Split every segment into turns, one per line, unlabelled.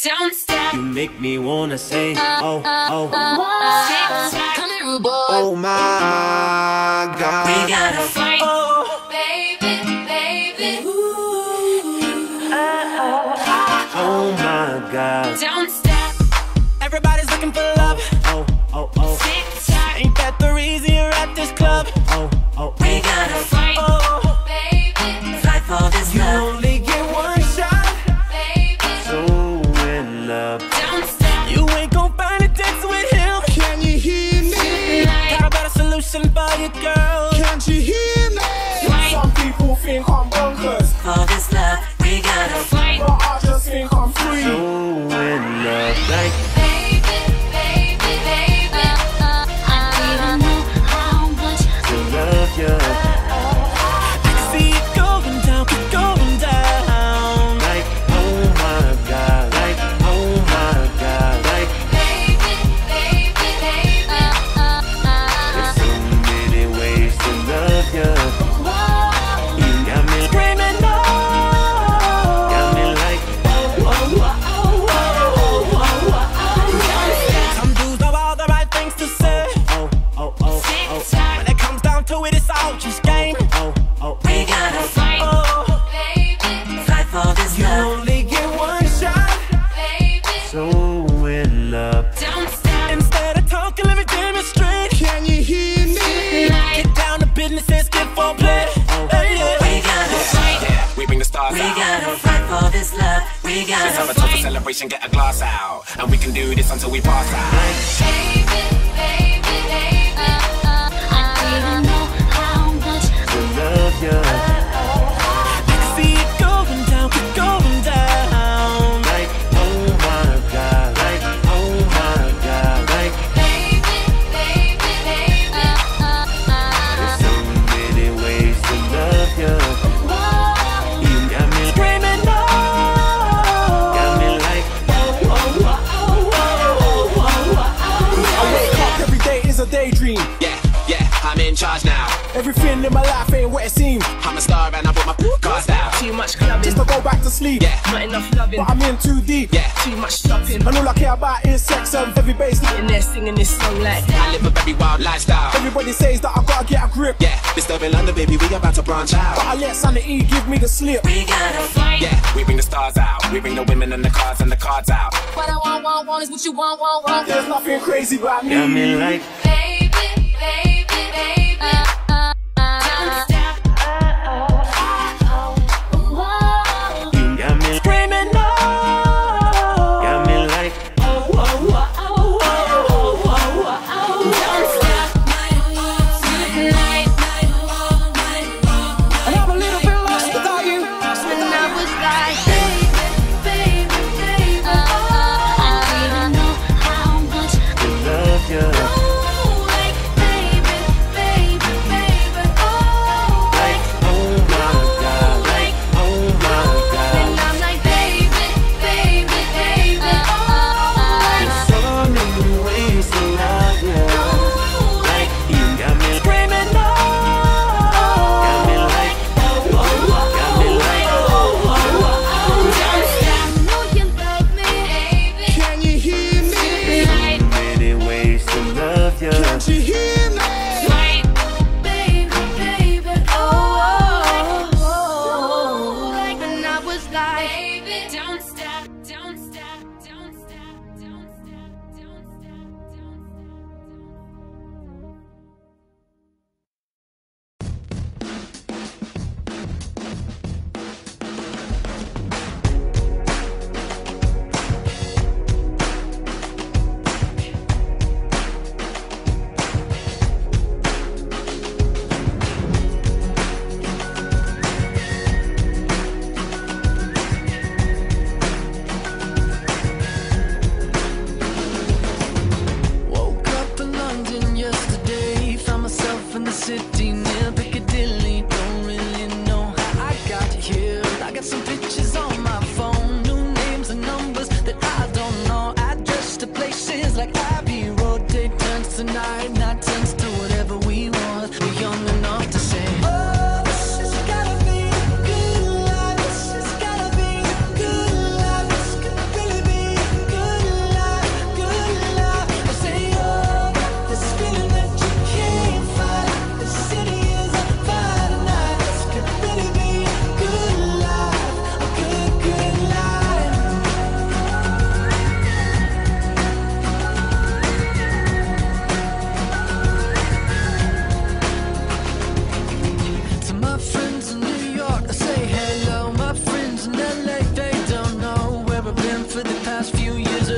Don't stop.
You make me wanna say, oh, oh.
Come here, rude boy.
Oh my God.
We gotta fight.
Oh,
Baby, baby.
oh my God.
Don't stop.
Everybody's looking for love. Oh, oh, oh.
Tick-tock.
Ain't that the reason you're at this club? Oh, oh,
We gotta fight.
oh.
Baby,
Fight for this
You
love.
only get one shot.
baby.
So in love.
Don't stop.
You ain't gon' find a text with him.
Can you hear me?
Got a better solution for you, girl.
Can't you hear me?
Fight.
Some people think I'm bonkers,
For this love, we gotta
Fight.
but I just think I'm free.
So in love. Like,
Baby, baby, baby. I don't know how much.
to love you. I can see it going down, keep going down. Like, oh my God. Like, oh my God. Like,
Baby, baby, baby.
there's so many ways to love you. You got me screaming, no. Got me like, some dudes know all the right things to say. Oh, oh, oh, oh.
Tick-tock.
When it comes down to it, it's all just game. Oh, oh,
We gotta
Fight.
oh.
Baby,
fight for this
You
love.
only get one shot.
baby.
So in love.
Don't stop.
Instead of talking, let me demonstrate.
Can you hear me?
Get down to business and skip for play. Hey, yeah.
We gotta fight.
Yeah, we bring the stars
We
out.
gotta fight for this love. We
Let's have
gotta
a total celebration, get a glass out. And we can do this until we pass out.
Baby, baby, baby. I don't know how much.
To love you. I can see it going down, keep going down. Like, oh my God. Like, oh my God. Like,
Baby, baby, baby.
there's so many ways to love you. You got me screaming, no. Got me like,
I wake up every day is a daydream.
Yeah, yeah, I'm in charge now.
Everything in my life ain't what it seems.
I'm a star and I put my cards down.
Too much clubbing,
Just to go back to sleep,
Yeah,
not enough loving.
but I'm in too deep.
yeah.
Too much shopping.
And all I care about is sex and heavy bass.
In there singing this song like
I live a very wild lifestyle.
Everybody says that I gotta get a grip,
Yeah, disturbing London, baby, we about to branch
but
out.
I let sanity give me the slip.
We gotta
Fight.
Yeah, we bring the stars out. We bring the women and the cars and the cards out.
What I want is what you want.
There's nothing crazy about me.
got me like,
Baby, baby, baby. Don't stop.
you got me screaming, no. Got me like,
Don't stop. Night.
And I'm a little bit lost without you.
When I was like, baby, baby. I don't know how much.
to love you.
Like, baby, baby,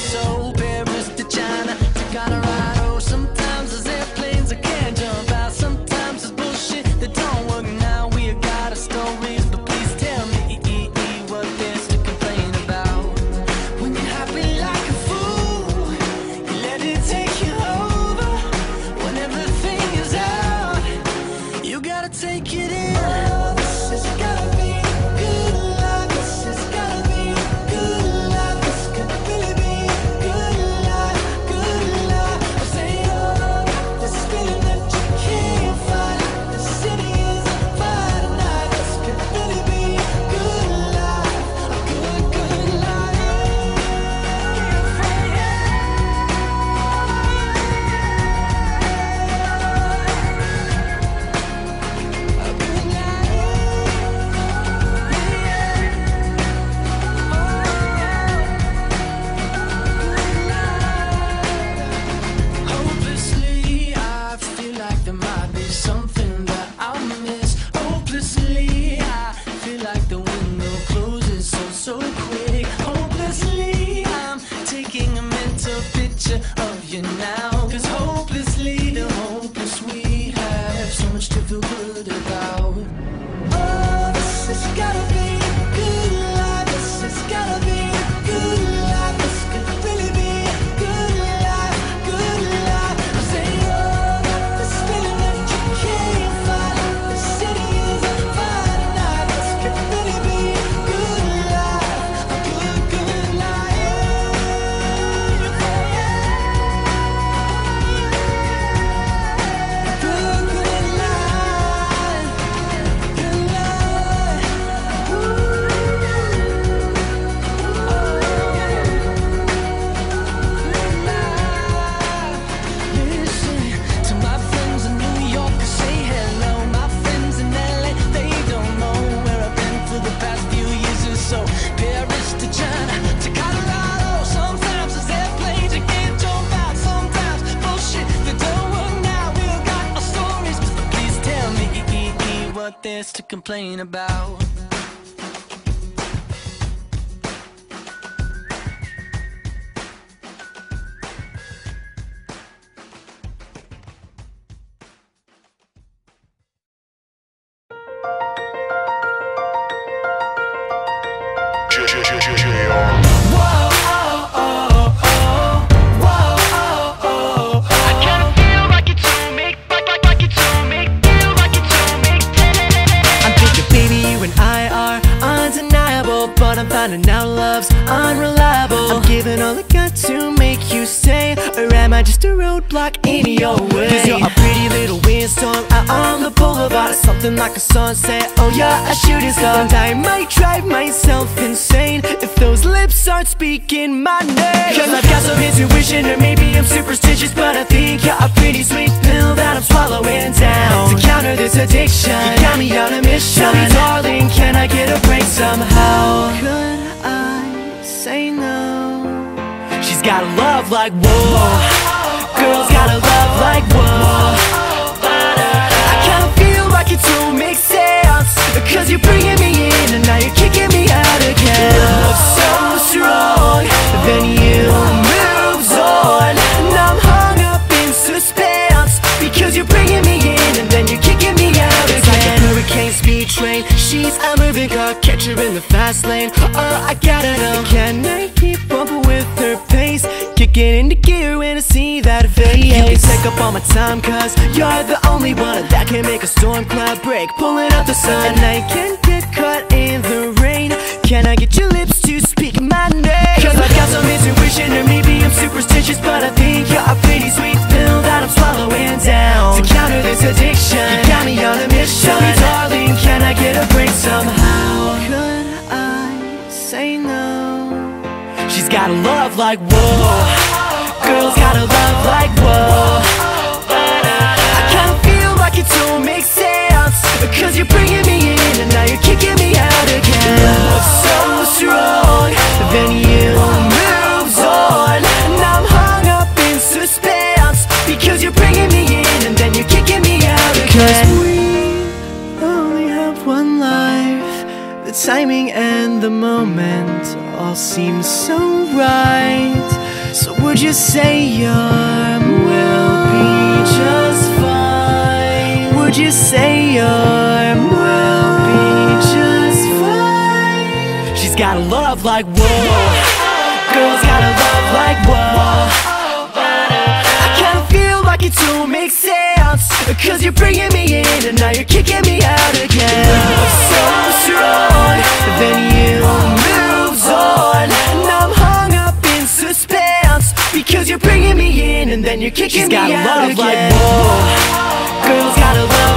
so Paris to China to Colorado. Sometimes there's airplanes I can't jump out. Sometimes it's bullshit that don't work. Now we got our stories, but please tell me what there's to complain about. When you're happy like a fool, you let it take you over. When everything is out, you gotta take it in. This has gotta be good life. This has gotta be good life. This could really be good life, good life. I say, oh, this feeling that you can't fight. The city is on fire tonight. This could really be good life, a good, good life. Hopelessly, I feel like there might be something that I'll miss. Hopelessly, I feel like the window closes so quick. Hopelessly, I'm taking a mental picture of you now. 'Cause hopelessly, the hopeless we have so much to feel good about. Oh, this has gotta be good life. This has gotta be good life. This could really be good life, good life. I say, oh, this feeling that you can't fight. The city is on fire tonight. This could really be good life, a good, good life. Good, good life, good life. Listen to my friends in New York, say hello. My friends in LA, they don't know where I've been for the past few years or so. Paris to China to Colorado. Sometimes there's airplanes you can't jump out. Sometimes bullshit that don't work now. We've got our stories, but please tell me what there's to complain about.
I'm thinking, baby, you and I are undeniable, but I'm finding out love's unreliable. I'm giving all I got to make you stay, or am I just a roadblock in your way? 'Cause you're a pretty little windstorm out on the boulevard, something like a sunset. Oh, you're a shooting star, and I might drive myself insane if those lips aren't speaking my name. 'Cause I've got some intuition, or maybe I'm superstitious, but I think you're a pretty sweet pill that I'm swallowing down. To counter this addiction, you got me on a mission. Tell me, darling, can I get a break somehow? Could I say no? She's got a love like whoa. Girls got a love like whoa. I kinda feel like it don't make sense, 'cause you're bringing me in and now you're kicking me out again. Love so strong, then you moves on, and I'm hung up in suspense, because you're bringing me in and then you're kicking me out again. It's like a hurricane speed train, she's a moving car, catch her in the fast lane. Oh, I gotta know, can I keep up with her pace? Kicking into gear when I see that face. You can take up all my time, 'cause you're the only one that can make a storm cloud break, pulling out the sun. And I can't get caught in the rain. Can I get your lips to speak my name? 'Cause I've got some intuition, or maybe I'm superstitious, but I think you're a pretty sweet pill that I'm swallowing down. To counter this addiction, you got me on a mission. Tell me, darling, can I get a break somehow? Could I say no? She's got a love like whoa. Girls got a love like whoa. I kinda feel like it don't make sense, 'cause you're bringing me in and now you're kicking me out again. Love so strong, then you moves on, and I'm hung up in suspense, because you're bringing me in and then you're kicking me out again. 'Cause we only have one life, the timing and the moment all seem so right. Would you say your arm will be just fine? Would you say your arm will be just fine? She's got a love like whoa. Girls got a love like whoa. I kinda feel like it don't make sense, cause you're bringing me in and now you're kicking me out again. So strong, then you moves on. Now I'm hung up in suspense, because you're bringing me in and then you're kicking me out again. She's got a love like whoa. Girls got a love